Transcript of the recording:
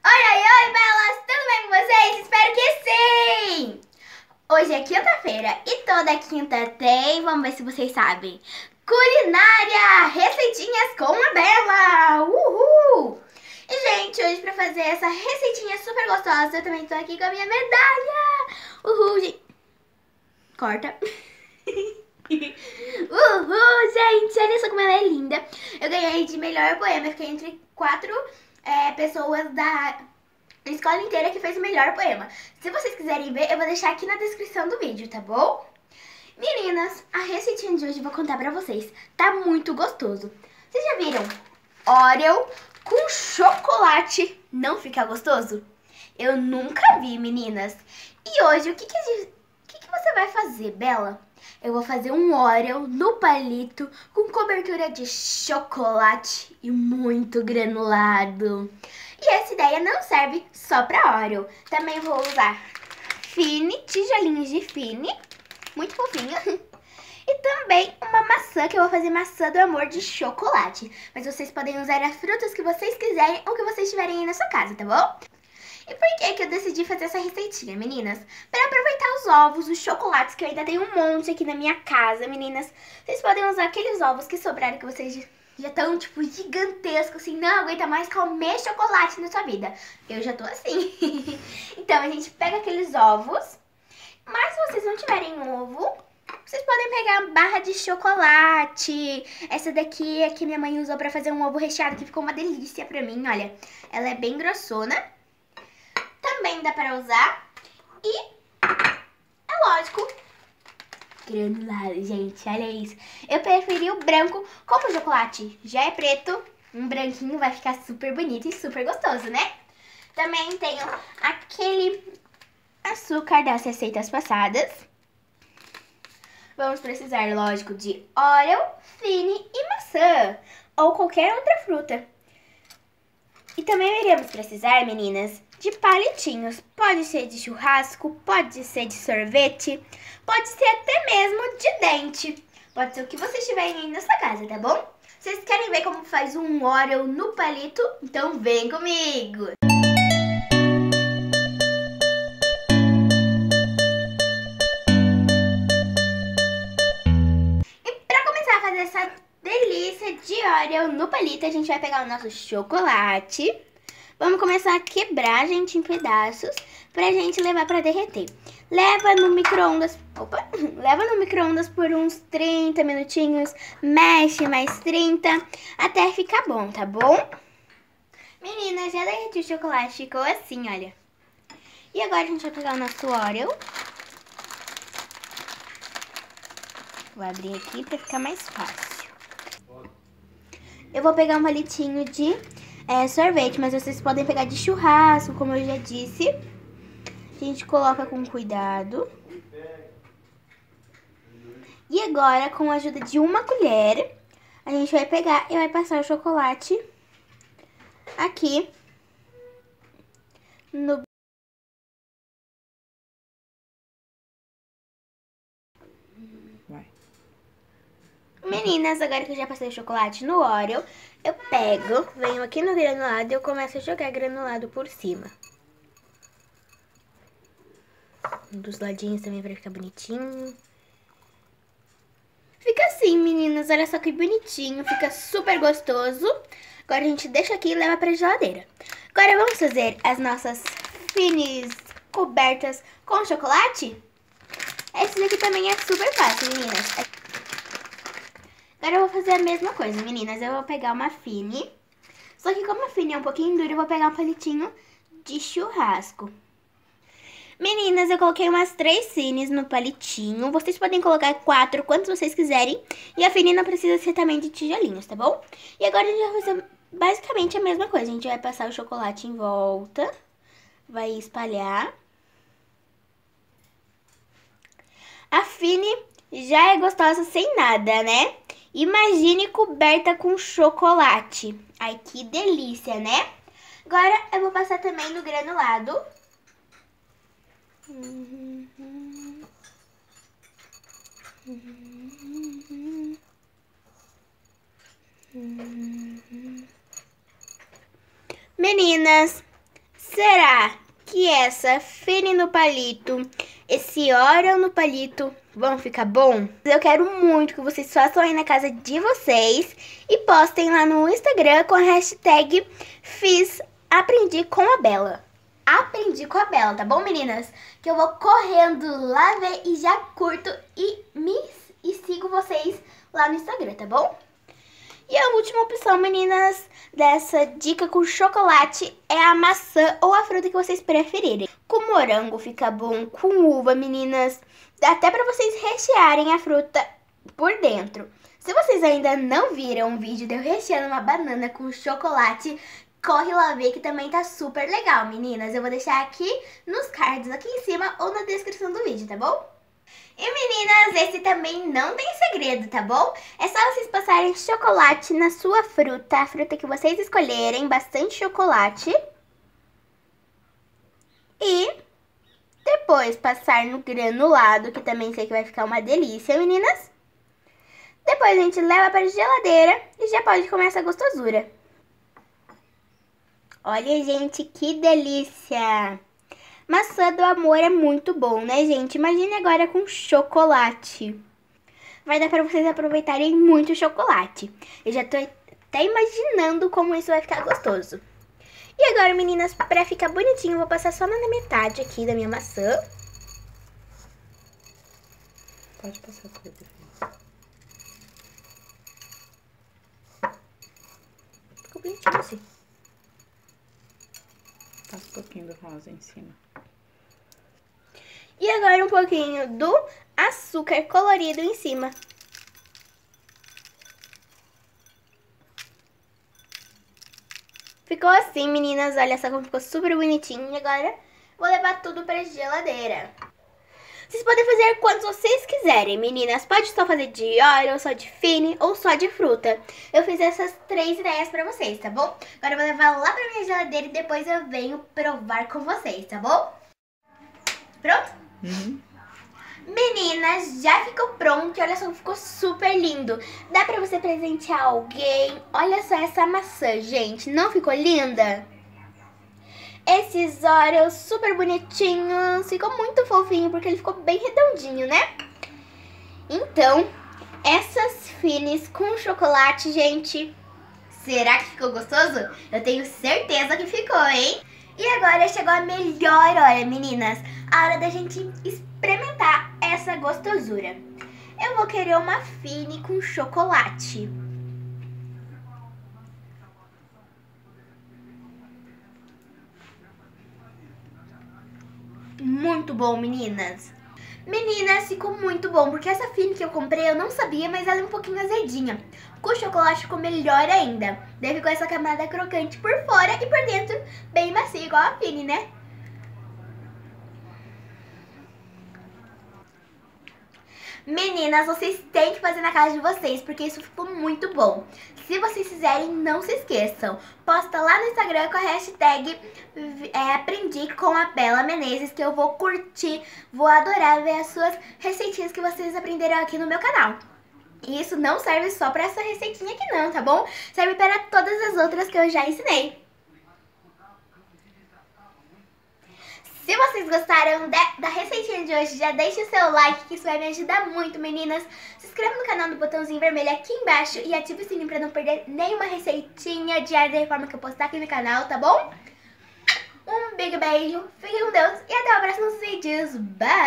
Oi, belas! Tudo bem com vocês? Espero que sim! Hoje é quinta-feira e toda quinta tem, vamos ver se vocês sabem, culinária! Receitinhas com a Bela! Uhul! E, gente, hoje pra fazer essa receitinha super gostosa, eu também tô aqui com a minha medalha! Uhul, gente! Corta! Uhul, gente! Olha só como ela é linda! Eu ganhei de melhor poema, eu fiquei entre quatro pessoas da escola inteira que fez o melhor poema. Se vocês quiserem ver, eu vou deixar aqui na descrição do vídeo, tá bom? Meninas, a receitinha de hoje eu vou contar pra vocês. Tá muito gostoso. Vocês já viram Oreo com chocolate não fica gostoso? Eu nunca vi, meninas. E hoje, o que você vai fazer, Bela? Eu vou fazer um Oreo no palito com cobertura de chocolate e muito granulado. E essa ideia não serve só pra Oreo. Também vou usar Fini, tijolinhos de Fini, muito fofinho. E também uma maçã, que eu vou fazer maçã do amor de chocolate. Mas vocês podem usar as frutas que vocês quiserem ou que vocês tiverem aí na sua casa, tá bom? E por que eu decidi fazer essa receitinha, meninas? Para aproveitar os ovos, os chocolates, que eu ainda tenho um monte aqui na minha casa, meninas. Vocês podem usar aqueles ovos que sobraram, que vocês já estão, tipo, gigantescos, assim, não aguenta mais comer chocolate na sua vida. Eu já tô assim. Então, a gente pega aqueles ovos, mas se vocês não tiverem ovo, vocês podem pegar barra de chocolate. Essa daqui é que minha mãe usou pra fazer um ovo recheado, que ficou uma delícia pra mim, olha. Ela é bem grossona. Também dá pra usar. E é lógico, granulado, gente, olha isso. Eu preferi o branco, como o chocolate já é preto, um branquinho vai ficar super bonito e super gostoso, né? Também tenho aquele açúcar das receitas passadas. Vamos precisar, lógico, de Oreo, Fini e maçã, ou qualquer outra fruta. E também iremos precisar, meninas, de palitinhos. Pode ser de churrasco, pode ser de sorvete, pode ser até mesmo de dente. Pode ser o que vocês tiverem aí na sua casa, tá bom? Vocês querem ver como faz um Oreo no palito? Então vem comigo! E pra começar a fazer essa delícia de Oreo no palito, a gente vai pegar o nosso chocolate. Vamos começar a quebrar, gente, em pedaços pra gente levar pra derreter. Leva no micro-ondas, leva no micro-ondas por uns 30 minutinhos, mexe mais 30 até ficar bom, tá bom? Meninas, já derreti o chocolate, ficou assim, olha. E agora a gente vai pegar o nosso Oreo. Vou abrir aqui pra ficar mais fácil. Eu vou pegar um palitinho de sorvete, mas vocês podem pegar de churrasco, como eu já disse. A gente coloca com cuidado. E agora, com a ajuda de uma colher, a gente vai pegar e vai passar o chocolate aqui no... Meninas, agora que eu já passei o chocolate no Oreo, eu pego, venho aqui no granulado e eu começo a jogar granulado por cima. Dos ladinhos também pra ficar bonitinho. Fica assim, meninas, olha só que bonitinho, fica super gostoso. Agora a gente deixa aqui e leva pra geladeira. Agora vamos fazer as nossas finis cobertas com chocolate? Esse daqui também é super fácil, meninas. Agora eu vou fazer a mesma coisa, meninas. Eu vou pegar uma Fini. Só que como a Fini é um pouquinho dura, eu vou pegar um palitinho de churrasco. Meninas, eu coloquei umas 3 Finis no palitinho. Vocês podem colocar 4, quantos vocês quiserem. E a Fini não precisa ser também de tijolinhos, tá bom? E agora a gente vai fazer basicamente a mesma coisa. A gente vai passar o chocolate em volta. Vai espalhar. A Fini já é gostosa sem nada, né? Imagine coberta com chocolate. Ai, que delícia, né? Agora eu vou passar também no granulado. Meninas, Será que essa Fini no palito, esse Oreo no palito vão ficar bom? Eu quero muito que vocês façam aí na casa de vocês e postem lá no Instagram com a hashtag Aprendi com a Bela. Aprendi com a Bela, tá bom, meninas? Que eu vou correndo lá ver e já curto e sigo vocês lá no Instagram, tá bom? E a última opção, meninas, dessa dica com chocolate é a maçã ou a fruta que vocês preferirem. Com morango fica bom, com uva, meninas. Dá até pra vocês rechearem a fruta por dentro. Se vocês ainda não viram o vídeo de eu recheando uma banana com chocolate, corre lá ver que também tá super legal, meninas. Eu vou deixar aqui nos cards aqui em cima ou na descrição do vídeo, tá bom? E meninas, esse também não tem segredo, tá bom? É só vocês passarem chocolate na sua fruta, a fruta que vocês escolherem, bastante chocolate. E depois passar no granulado, que também sei que vai ficar uma delícia, meninas. Depois a gente leva para a geladeira e já pode comer essa gostosura. Olha, gente, que delícia! Maçã do amor é muito bom, né, gente? Imagine agora com chocolate. Vai dar pra vocês aproveitarem muito o chocolate. Eu já tô até imaginando como isso vai ficar gostoso. E agora, meninas, pra ficar bonitinho, eu vou passar só na metade aqui da minha maçã. Pode passar tudo, filho. Ficou bonitinho assim. Passa um pouquinho do rosa em cima. E agora um pouquinho do açúcar colorido em cima. Ficou assim, meninas. Olha só como ficou super bonitinho. E agora vou levar tudo pra geladeira. Vocês podem fazer quantos vocês quiserem, meninas. Pode só fazer de Oreo, só de Fini ou só de fruta. Eu fiz essas 3 ideias pra vocês, tá bom? Agora eu vou levar lá pra minha geladeira e depois eu venho provar com vocês, tá bom? Pronto? Uhum. Meninas, já ficou pronto. Olha só, ficou super lindo. Dá pra você presentear alguém. Olha só essa maçã, gente. Não ficou linda? Esses Oreos super bonitinhos. Ficou muito fofinho porque ele ficou bem redondinho, né? Então, essas Finis com chocolate, gente. Será que ficou gostoso? Eu tenho certeza que ficou, hein? E agora chegou a melhor hora, meninas. A hora da gente experimentar essa gostosura. Eu vou querer uma Fini com chocolate. Muito bom, meninas. Meninas, ficou muito bom, porque essa Fini que eu comprei eu não sabia, mas ela é um pouquinho azedinha. Com o chocolate ficou melhor ainda. Daí ficou essa camada crocante por fora e por dentro bem macio, igual a Fini, né? Meninas, vocês têm que fazer na casa de vocês, porque isso ficou muito bom. Se vocês fizerem, não se esqueçam. Posta lá no Instagram com a hashtag Aprendi com a Bela Menezes, que eu vou curtir, vou adorar ver as suas receitinhas que vocês aprenderam aqui no meu canal. E isso não serve só para essa receitinha aqui não, tá bom? Serve para todas as outras que eu já ensinei. Se vocês gostaram da receitinha de hoje, já deixe o seu like, que isso vai me ajudar muito, meninas. Se inscreva no canal no botãozinho vermelho aqui embaixo e ative o sininho pra não perder nenhuma receitinha diária da reforma que eu postar aqui no canal, tá bom? Um big beijo, fiquem com Deus e até o próximo vídeo. Bye!